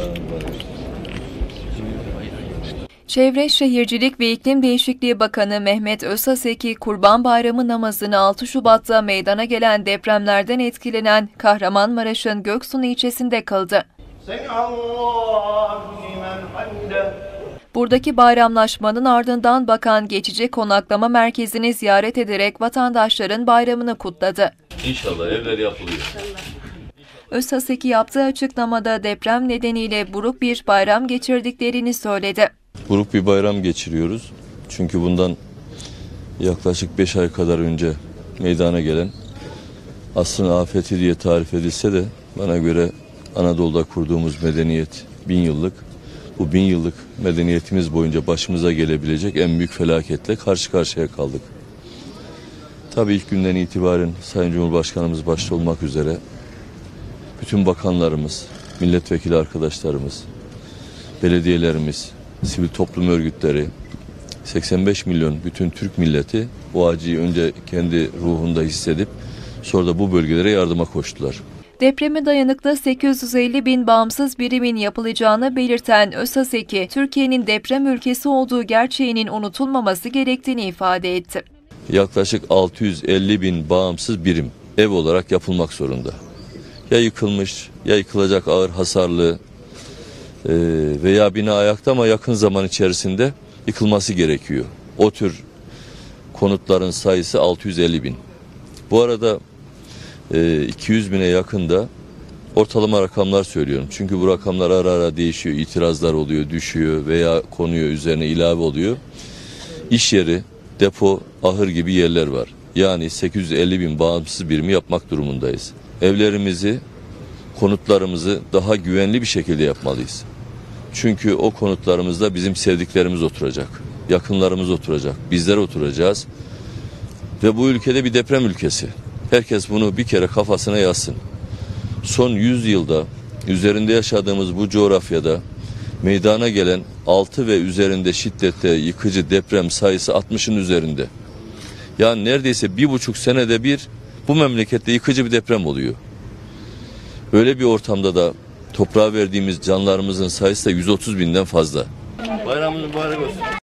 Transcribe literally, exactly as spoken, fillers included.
Çevre, Şehircilik ve İklim Değişikliği Bakanı Mehmet Özhaseki, Kurban Bayramı namazını altı Şubat'ta meydana gelen depremlerden etkilenen Kahramanmaraş'ın Göksun ilçesinde kıldı. Buradaki bayramlaşmanın ardından bakan geçici konaklama merkezini ziyaret ederek vatandaşların bayramını kutladı. İnşallah evler yapılıyor. Özhaseki yaptığı açıklamada deprem nedeniyle buruk bir bayram geçirdiklerini söyledi. Buruk bir bayram geçiriyoruz. Çünkü bundan yaklaşık beş ay kadar önce meydana gelen asrın afeti diye tarif edilse de bana göre Anadolu'da kurduğumuz medeniyet bin yıllık. Bu bin yıllık medeniyetimiz boyunca başımıza gelebilecek en büyük felaketle karşı karşıya kaldık. Tabii ilk günden itibaren Sayın Cumhurbaşkanımız başta olmak üzere bütün bakanlarımız, milletvekili arkadaşlarımız, belediyelerimiz, sivil toplum örgütleri, seksen beş milyon bütün Türk milleti bu acıyı önce kendi ruhunda hissedip sonra da bu bölgelere yardıma koştular. Depreme dayanıklı sekiz yüz elli bin bağımsız birimin yapılacağını belirten Özhaseki, Türkiye'nin deprem ülkesi olduğu gerçeğinin unutulmaması gerektiğini ifade etti. Yaklaşık altı yüz elli bin bağımsız birim ev olarak yapılmak zorunda. Ya yıkılmış, ya yıkılacak ağır hasarlı veya bina ayakta ama yakın zaman içerisinde yıkılması gerekiyor. O tür konutların sayısı altı yüz elli bin. Bu arada iki yüz bine yakında ortalama rakamlar söylüyorum. Çünkü bu rakamlar ara ara değişiyor, itirazlar oluyor, düşüyor veya konuyor, üzerine ilave oluyor. İş yeri, depo, ahır gibi yerler var. Yani sekiz yüz elli bin bağımsız birimi yapmak durumundayız. Evlerimizi, konutlarımızı daha güvenli bir şekilde yapmalıyız. Çünkü o konutlarımızda bizim sevdiklerimiz oturacak, yakınlarımız oturacak, bizler oturacağız. Ve bu ülkede bir deprem ülkesi. Herkes bunu bir kere kafasına yazsın. Son yüz yılda üzerinde yaşadığımız bu coğrafyada meydana gelen altı ve üzerinde şiddette yıkıcı deprem sayısı altmışın üzerinde. Yani neredeyse bir buçuk senede bir bu memlekette yıkıcı bir deprem oluyor. Öyle bir ortamda da toprağa verdiğimiz canlarımızın sayısı da yüz otuz binden fazla. Bayramınız mübarek olsun.